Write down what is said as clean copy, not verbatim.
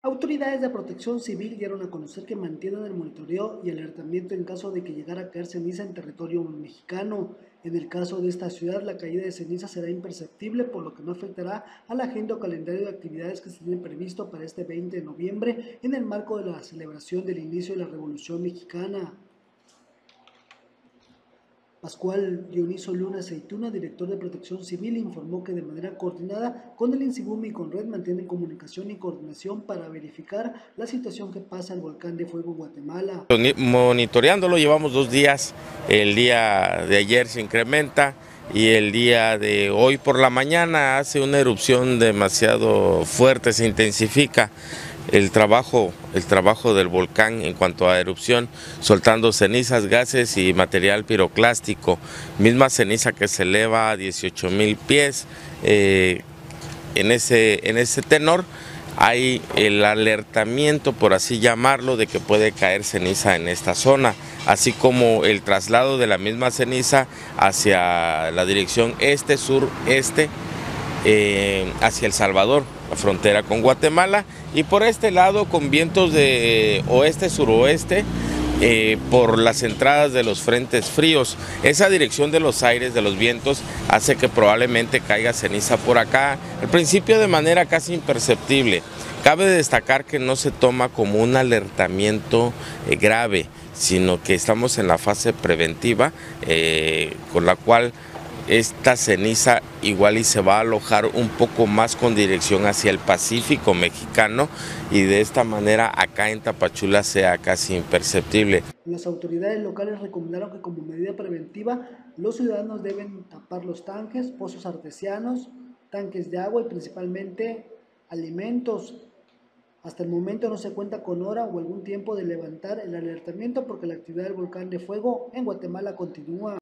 Autoridades de Protección Civil dieron a conocer que mantienen el monitoreo y alertamiento en caso de que llegara a caer ceniza en territorio mexicano. En el caso de esta ciudad, la caída de ceniza será imperceptible, por lo que no afectará a la agenda o calendario de actividades que se tienen previsto para este 20 de noviembre en el marco de la celebración del inicio de la Revolución Mexicana. Pascual Dioniso Luna Aceituna, director de Protección Civil, informó que de manera coordinada con el INSIBUM y con Red mantienen comunicación y coordinación para verificar la situación que pasa el volcán de fuego en Guatemala. Monitoreándolo, llevamos 2 días, el día de ayer se incrementa y el día de hoy por la mañana hace una erupción demasiado fuerte, se intensifica el trabajo del volcán en cuanto a erupción, soltando cenizas, gases y material piroclástico, misma ceniza que se eleva a 18,000 pies. En ese tenor hay el alertamiento, por así llamarlo, de que puede caer ceniza en esta zona, así como el traslado de la misma ceniza hacia la dirección este-sureste, hacia El Salvador, la frontera con Guatemala, y por este lado con vientos de oeste-suroeste, por las entradas de los frentes fríos. Esa dirección de los aires, de los vientos, hace que probablemente caiga ceniza por acá, al principio de manera casi imperceptible. Cabe destacar que no se toma como un alertamiento grave, sino que estamos en la fase preventiva, con la cual esta ceniza igual y se va a alojar un poco más con dirección hacia el Pacífico mexicano y de esta manera acá en Tapachula sea casi imperceptible. Las autoridades locales recomendaron que como medida preventiva los ciudadanos deben tapar los tanques, pozos artesianos, tanques de agua y principalmente alimentos. Hasta el momento no se cuenta con hora o algún tiempo de levantar el alertamiento porque la actividad del volcán de fuego en Guatemala continúa.